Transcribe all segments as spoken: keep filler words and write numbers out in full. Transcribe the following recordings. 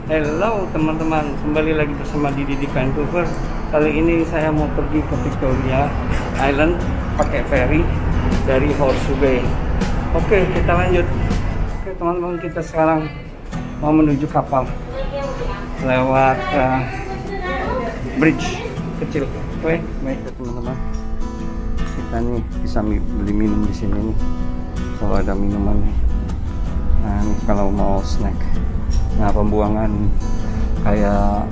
Hello teman-teman, kembali lagi bersama Didi di Vancouver. Kali ini saya mau pergi ke Victoria Island pakai ferry dari Horseshoe Bay. Oke, kita lanjut. Oke teman-teman, kita sekarang mau menuju kapal lewat uh, bridge kecil. Oke, baik teman-teman. Kita nih bisa beli minum di sini nih. Kalau ada minuman nih. Nah, ini kalau mau snack. Nah, pembuangan kayak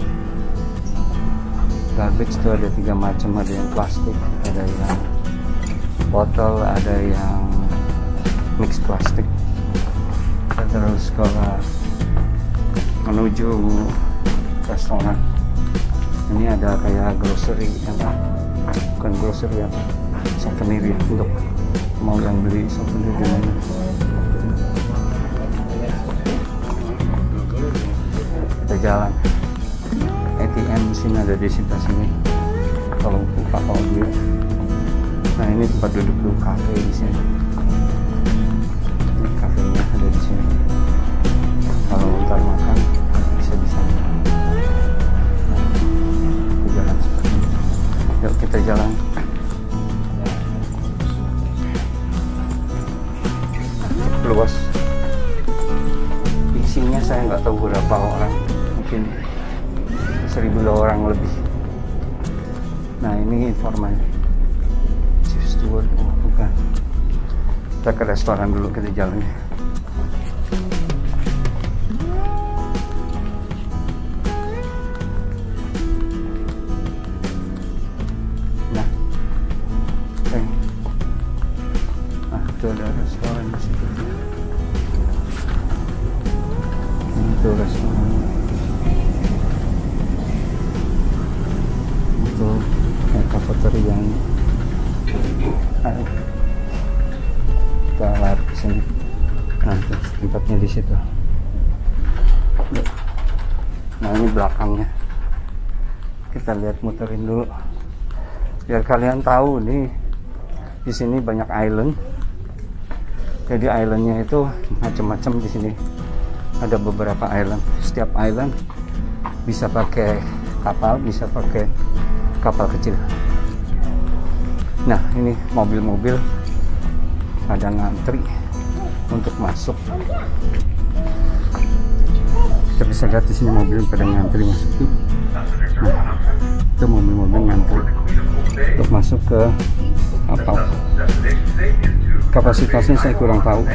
garbage itu ada tiga macam, ada yang plastik, ada yang botol, ada yang mix plastik. Terus kalau menuju restoran, ini ada kayak grocery, apa? Bukan grocery, apa? Souvenir ya, untuk mau yang beli souvenir di mana. Kita jalan. A T M mesin ada di sebelah sini. Kalau buka mobil. Nah, ini tempat duduk-duduk kafe di sini. Ini kafenya ada di sini. Kalau ntar makan bisa di sana. Nah, kita jalan seperti ini. Yuk kita jalan. Luas. Isinya saya nggak tahu berapa orang. Mungkin seribu orang lebih. Nah, ini informasi Chief Steward. Oh, bukan. Kita ke restoran dulu, kita jalan. Nah, oke. Ah, itu ada restoran di situ. Ini itu restoran. Kafeteria yang kita lari ke sini. Nah, tempatnya di situ. Nah, ini belakangnya. Kita lihat, muterin dulu biar kalian tahu nih, di sini banyak island. Jadi islandnya itu macam-macam di sini. Ada beberapa island. Setiap island bisa pakai kapal, bisa pakai kapal kecil. Nah, ini mobil-mobil pada ngantri untuk masuk. Kita bisa lihat di sini mobil pada ngantri masuk tuh. Nah, itu mobil-mobil ngantri untuk masuk ke kapal. Kapasitasnya saya kurang tahu.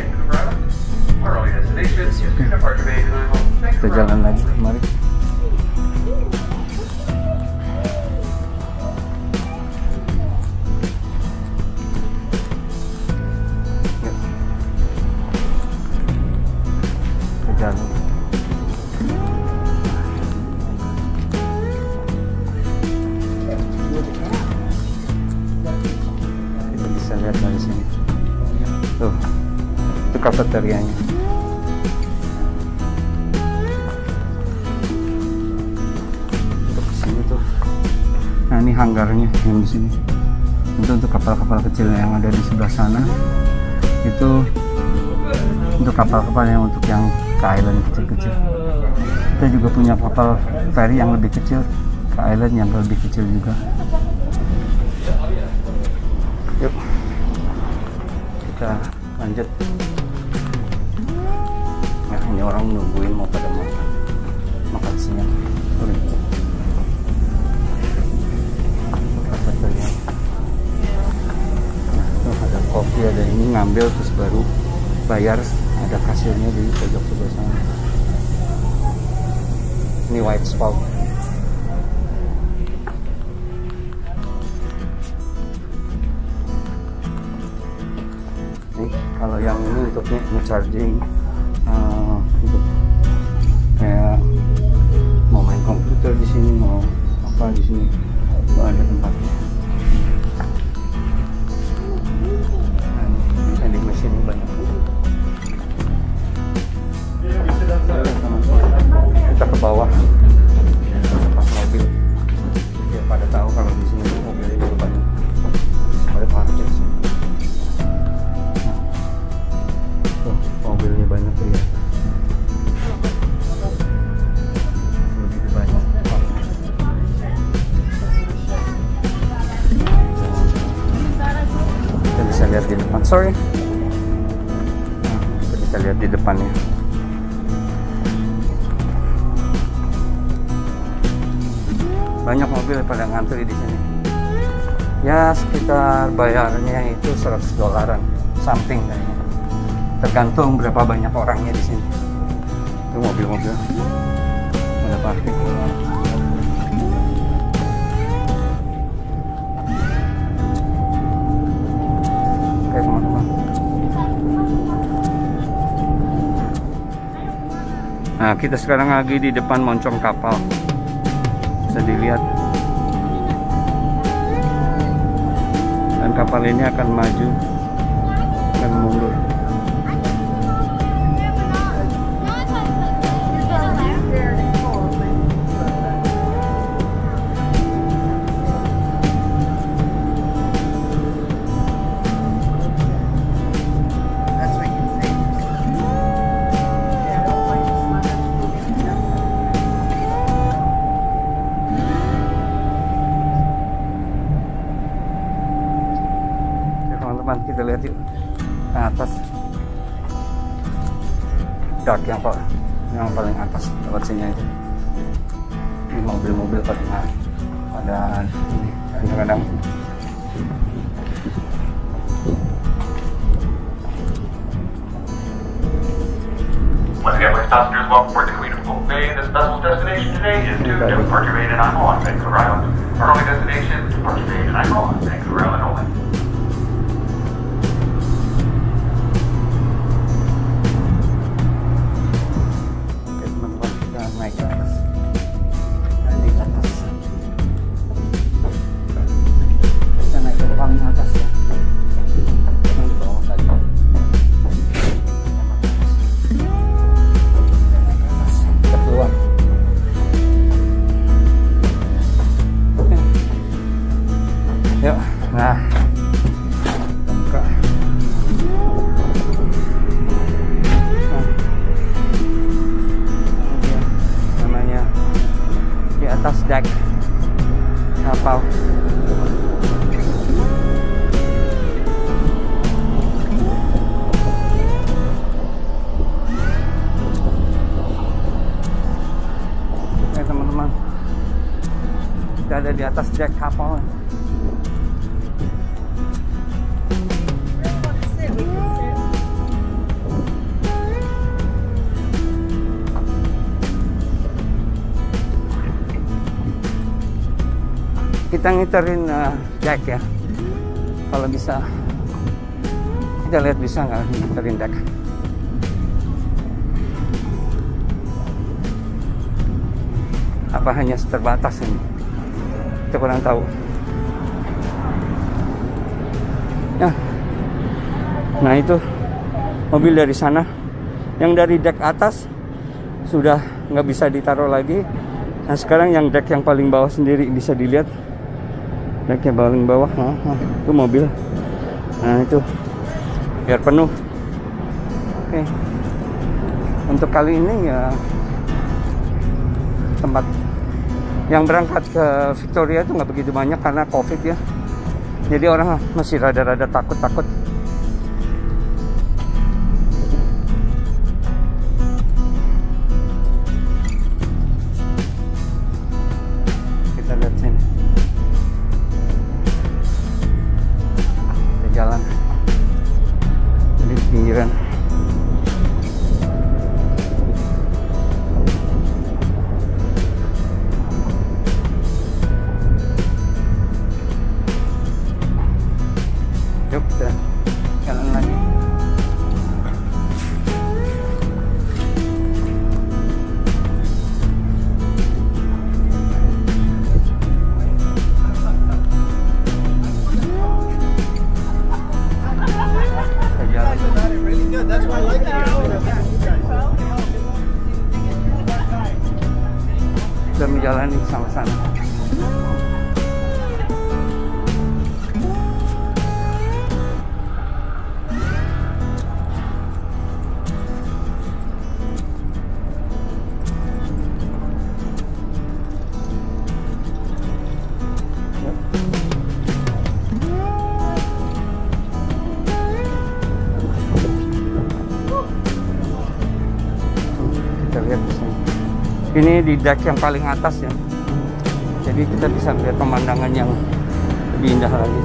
Kita jalan lagi, mari. Kita bisa lihat dari sini. Tuh, itu kafeterianya. Untuk sini tuh. Nah, ini hanggarnya yang di sini. Itu untuk kapal-kapal kecil yang ada di sebelah sana. Itu untuk kapal-kapal yang untuk yang ke island kecil-kecil. Kita juga punya kapal ferry yang lebih kecil ke island yang lebih kecil juga. Yuk kita lanjut. Nah, ini orang nungguin mau pada makan makan siang. Nah, tuh ada kopi, ada ini, ngambil terus baru bayar. Ada kasirnya di pojok sebelah sana. Ini white spout. Nih, kalau yang ini untuknya nge-charging, uh, untuk kayak mau main komputer di sini, mau apa di sini, itu ada tempatnya. Nah, ini vending machine banyak. Kita ke bawah pas mobil biar pada tahu kalau di sini mobilnya juga banyak, pada parkir sini. Nah, tuh mobilnya banyak tuh ya. di depannya. Banyak mobil pada ngantri di sini. Ya sekitar bayarnya itu seratus dolaran something kayaknya. Tergantung berapa banyak orangnya di sini. Itu mobil-mobil ada parkir. Oke teman-teman. Nah kita sekarang lagi di depan moncong kapal. Bisa dilihat. Dan kapal ini akan maju dan mundur. Kita lihat yuk ke atas dak yang pak yang paling atas lewat sini aja. Ini mobil-mobil pada pada ini kadang-kadang Once again, please passengers, welcome aboard the Queen of Hope Bay. This vessel's destination today is to Departure Bay and Nanaimo on Vancouver Island. Our only destination is Departure Bay and Nanaimo on Vancouver Island only. Nah, buka. Nah, dia namanya di atas deck kapal. Oke teman-teman, kita ada di atas deck kapal. Kita ngiterin uh, deck ya, kalau bisa kita lihat bisa nggak ngiterin deck. Apa hanya terbatas ini, kita kurang tahu ya. Nah itu mobil dari sana, yang dari deck atas sudah nggak bisa ditaruh lagi. Nah sekarang yang deck yang paling bawah sendiri bisa dilihat. Deck yang paling bawah, nah, nah, itu mobil. Nah itu biar penuh. Oke. Untuk kali ini ya tempat yang berangkat ke Victoria itu nggak begitu banyak karena COVID ya. Jadi orang masih rada-rada takut-takut. Kita lihat sini. Jalan di pinggiran. Yuk kita jalan lagi. Sudah menjalani sama sana. bisa lihat di sini. Ini di deck yang paling atas ya. Jadi kita bisa lihat pemandangan yang lebih indah lagi.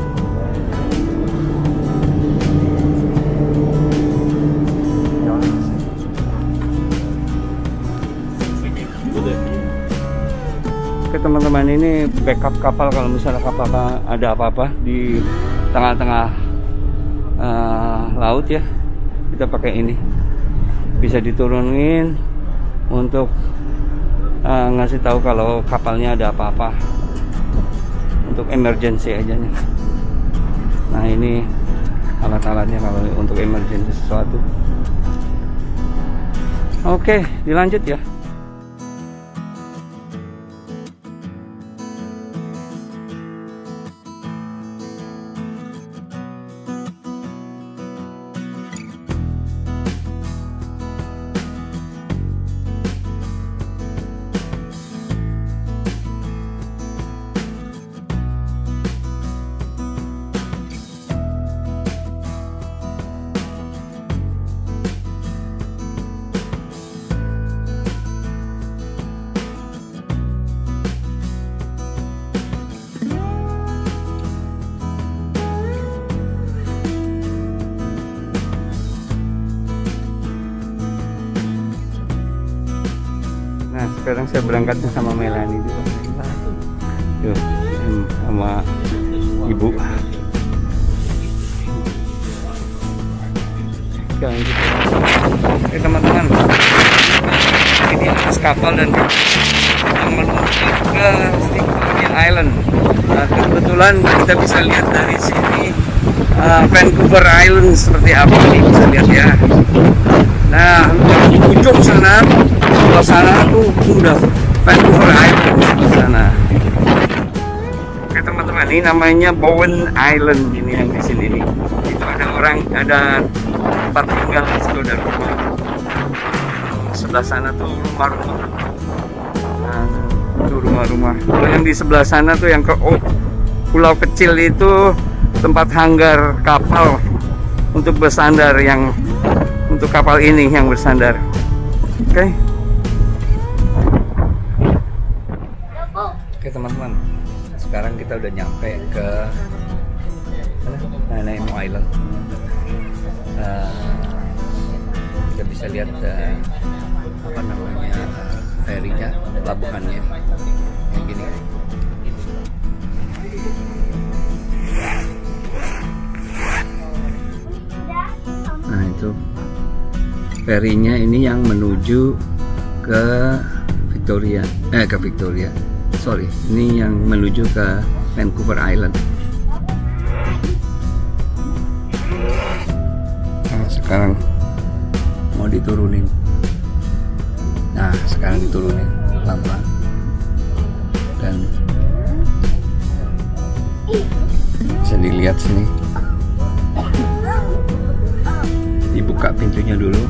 Oke teman-teman, ini backup kapal kalau misalnya kapal ada apa-apa di tengah-tengah uh, laut ya, kita pakai ini, bisa diturunin untuk uh, ngasih tahu kalau kapalnya ada apa-apa, untuk emergency aja nih. Nah ini alat-alatnya kalau untuk emergency sesuatu. Oke, dilanjut ya. Nah sekarang saya berangkatnya sama Melanie dulu. Yuk, sama ibu. Oke teman-teman, ini atas kapal dan yang menuju ke Victoria Island. Nah, kebetulan kita bisa lihat dari sini uh, Vancouver Island seperti apa nih, bisa lihat ya. Nah di ujung sana, sebelah sana tuh udah Vancouver Island di sana. Oke teman-teman, ini namanya Bowen Island ini yang di sini nih. Itu ada orang, ada tempat tinggal di situ, ada rumah. Sebelah sana tuh rumah-rumah. Nah, itu rumah-rumah. Kalau yang di sebelah sana tuh yang ke oh, pulau kecil itu tempat hanggar kapal untuk bersandar, yang untuk kapal ini yang bersandar. Oke. Okay. Oke teman-teman, sekarang kita udah nyampe ke Nanaimo Island. Uh, kita bisa lihat uh, apa namanya uh, ferry-nya, pelabuhannya yang gini. Nah itu ferry-nya ini yang menuju ke Victoria, eh ke Victoria. Sorry, ini yang menuju ke Vancouver Island. Nah, sekarang mau diturunin. Nah, sekarang diturunin pelan-pelan. Dan bisa dilihat sini. Dibuka pintunya dulu.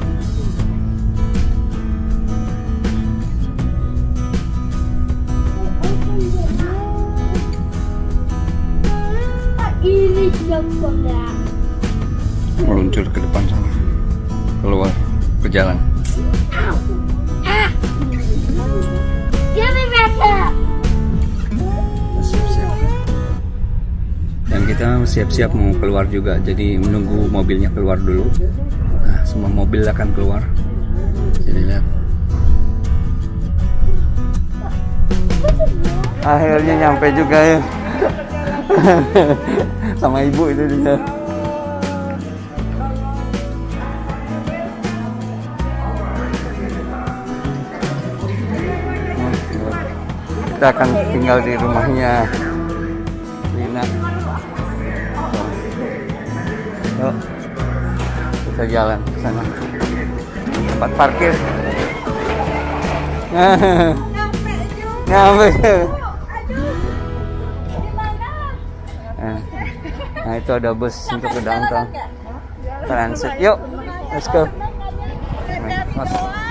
Meluncur ke depan sana, keluar ke jalan. Siap-siap. Dan kita siap-siap mau keluar juga, jadi menunggu mobilnya keluar dulu. Nah, semua mobil akan keluar. Jadi lihat. Akhirnya nyampe juga ya. Sama ibu itu dia. Kita akan tinggal di rumahnya Lina. Yuk, kita jalan ke sana. Tempat parkir. Nyampe. Nah itu ada bus untuk ke downtown transit. Yuk, let's go. Mas.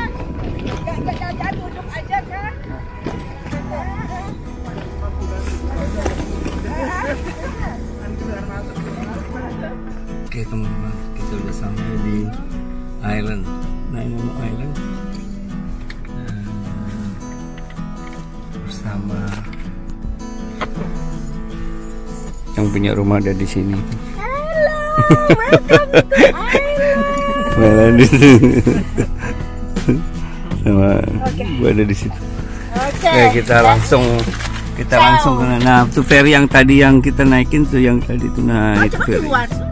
Oke teman-teman, kita udah sampai di island, Nanaimo Island. sama yang punya rumah ada di sini. Halo, welcome to Island. Malah di situ. Sama Oke. gua ada di situ. Oke. Oke, kita langsung kita Ciao. langsung ke nah tuh ferry yang tadi yang kita naikin tuh yang tadi tuh nah Oh, itu cuma ferry. keluar.